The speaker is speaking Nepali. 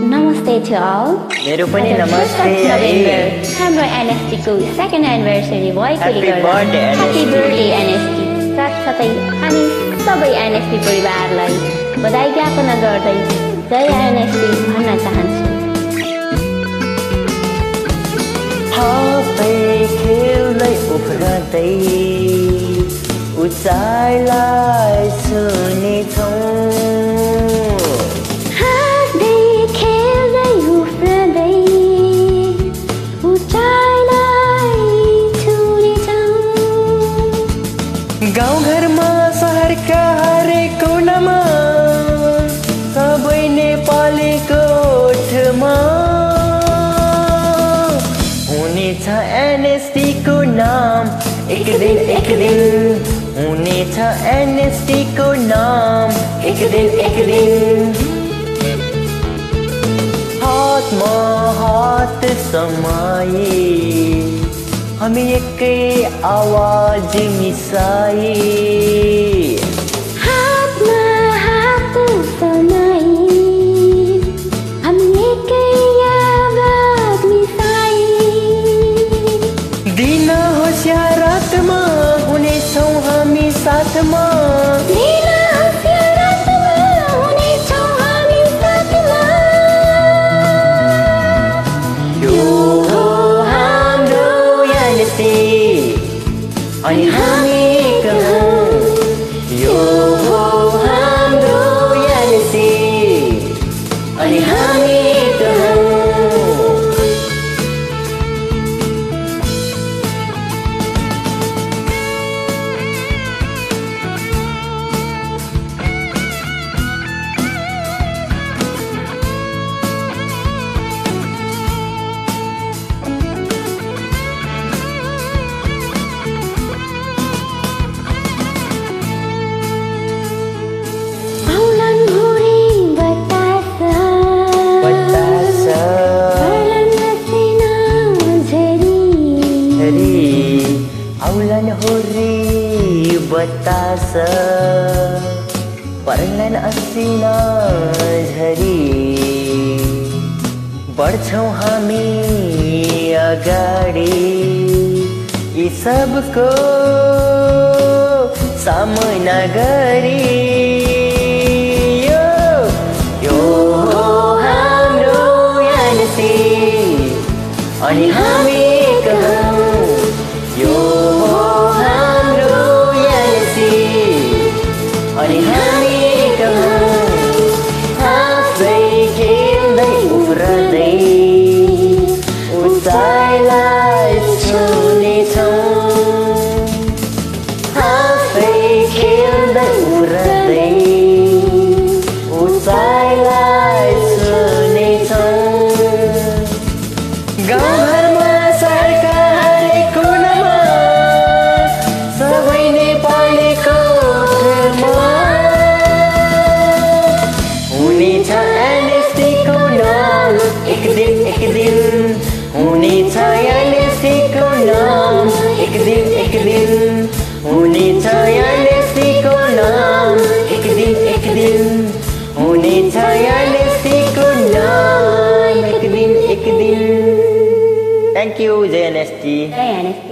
Namaste to all. मेरो पनि नमस्ते हाम्रो NST को सेकेन्ड एनिभर्सरी भएकोले गर्दा ह्यापी बर्थडे NST। साथसाथै हामी सबै NST परिवारलाई बधाई ज्ञापन गर्दै जय NST भन्न चाहन्छु। हातै खेल्दै उफ्रदै उचाइलाई छुनेछौँ। गाउँ घरमा सहरका हरेक कोनामा सबै नेपालीको ओठमा हुनेछ NST को नाम। एक दिन हुनेछ NST को नाम। एक दिन हातमा हात समाए हामी एकै आवाज मिसाए। हातमा हात समाए हामी एकै आवाज मिसाए। दिन होस् या रातमा हुनेछौँ हामी साथमा। दिन होस् या रातमा हुनेछौँ हामी साथमा। अनि हामी एक हौँ, यो हो हाम्रो NST अनि हामी एक हौँ। औलन होरी बतास पर्लन असिना झरी बढ्छौँ हामी अगाडि यी सबको सामना गरी। यो हो हाम्रो NST अनि हामी एक हौँ। यो अनि हामी एक हौँ। आफै खेल्दै उफ्रदै उचाइलाई छुनेछौँ। आफै खेल्दै उफ्रदै उचाइलाई छुनेछौँ। गाउँघरमा सहरका हरेक कोनामा सबै नेपालीको हुनेछ NST को नाम। एक दिन हुनेछ NST को नाम। एक दिन हुनेछ NST को नाम। एक दिन हुनेछ NST को नाम। एक दिन। थ्याङ्क यू जय NST। जय NST।